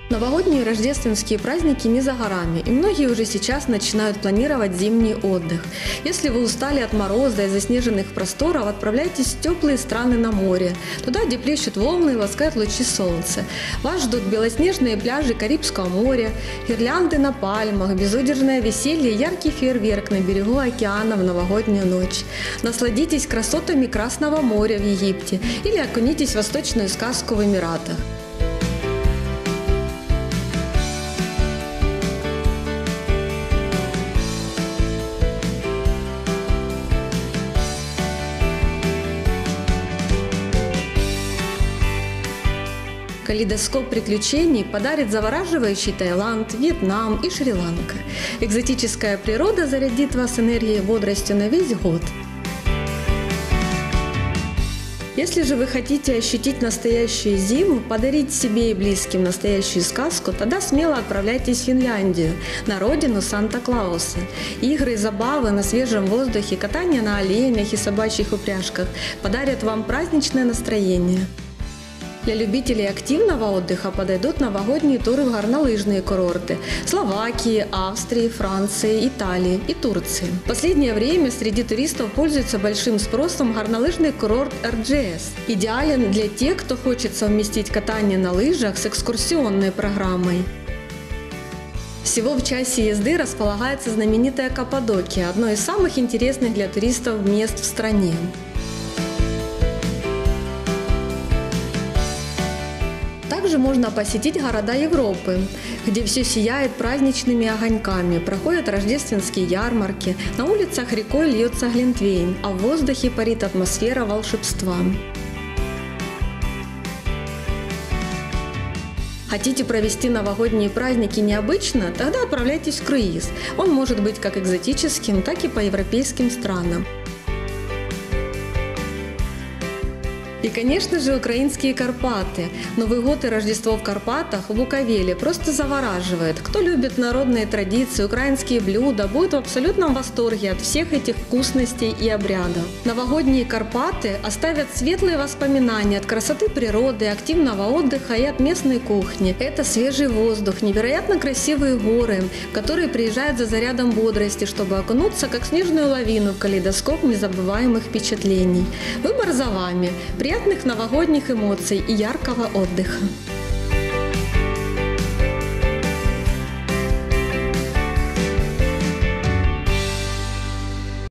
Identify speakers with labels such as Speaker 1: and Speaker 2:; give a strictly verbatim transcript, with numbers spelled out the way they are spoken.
Speaker 1: Новогодние и рождественские праздники не за горами, и многие уже сейчас начинают планировать зимний отдых. Если вы устали от мороза и заснеженных просторов, отправляйтесь в теплые страны на море, туда, где плещут волны и ласкают лучи солнца. Вас ждут белоснежные пляжи Карибского моря, гирлянды на пальмах, безудержное веселье и яркий фейерверк на берегу океана в новогоднюю ночь. Насладитесь красотами Красного моря в Египте или окунитесь в восточную сказку в Эмиратах. Калейдоскоп приключений подарит завораживающий Таиланд, Вьетнам и Шри-Ланка. Экзотическая природа зарядит вас энергией и бодростью на весь год. Если же вы хотите ощутить настоящую зиму, подарить себе и близким настоящую сказку, тогда смело отправляйтесь в Финляндию, на родину Санта-Клауса. Игры и забавы на свежем воздухе, катание на оленях и собачьих упряжках подарят вам праздничное настроение. Для любителей активного отдыха подойдут новогодние туры в горнолыжные курорты Словакии, Австрии, Франции, Италии и Турции. В последнее время среди туристов пользуется большим спросом горнолыжный курорт эр джи эс. Идеален для тех, кто хочет совместить катание на лыжах с экскурсионной программой. Всего в часе езды располагается знаменитая Каппадокия, одно из самых интересных для туристов мест в стране. Также можно посетить города Европы, где все сияет праздничными огоньками, проходят рождественские ярмарки, на улицах рекой льется глинтвейн, а в воздухе парит атмосфера волшебства. Хотите провести новогодние праздники необычно? Тогда отправляйтесь в круиз. Он может быть как экзотическим, так и по европейским странам. И, конечно же, украинские Карпаты. Новый год и Рождество в Карпатах, в Буковеле просто завораживает. Кто любит народные традиции, украинские блюда, будет в абсолютном восторге от всех этих вкусностей и обрядов. Новогодние Карпаты оставят светлые воспоминания от красоты природы, активного отдыха и от местной кухни. Это свежий воздух, невероятно красивые горы, которые приезжают за зарядом бодрости, чтобы окунуться, как снежную лавину, в калейдоскоп незабываемых впечатлений. Выбор за вами. Приятных новогодних эмоций и яркого отдыха!